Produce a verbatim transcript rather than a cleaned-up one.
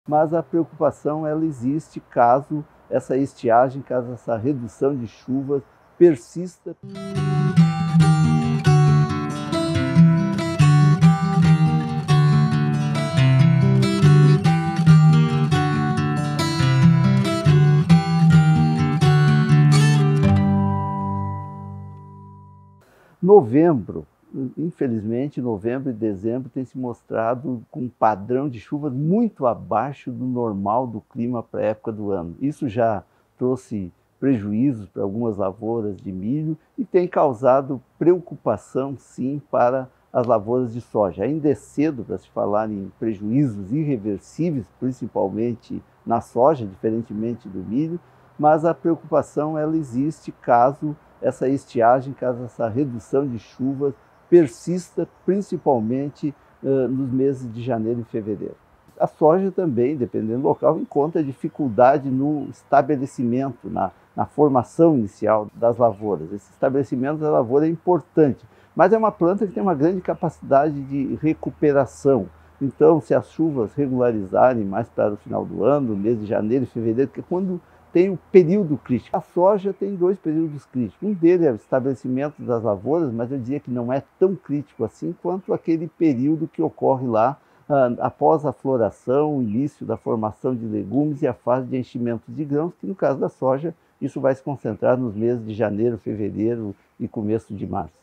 Mas a preocupação ela existe caso essa estiagem, caso essa redução de chuvas persista. Novembro, infelizmente, novembro e dezembro têm se mostrado com um padrão de chuvas muito abaixo do normal do clima para a época do ano. Isso já trouxe prejuízos para algumas lavouras de milho e tem causado preocupação, sim, para as lavouras de soja. Ainda é cedo para se falar em prejuízos irreversíveis, principalmente na soja, diferentemente do milho, mas a preocupação ela existe caso essa estiagem, caso essa redução de chuvas persista, principalmente uh, nos meses de janeiro e fevereiro. A soja também, dependendo do local, encontra dificuldade no estabelecimento, na, na formação inicial das lavouras. Esse estabelecimento da lavoura é importante, mas é uma planta que tem uma grande capacidade de recuperação. Então, se as chuvas regularizarem mais para o final do ano, no mês de janeiro e fevereiro, que é quando tem o período crítico. A soja tem dois períodos críticos. Um deles é o estabelecimento das lavouras, mas eu diria que não é tão crítico assim quanto aquele período que ocorre lá ah, após a floração, o início da formação de legumes e a fase de enchimento de grãos, que no caso da soja, isso vai se concentrar nos meses de janeiro, fevereiro e começo de março.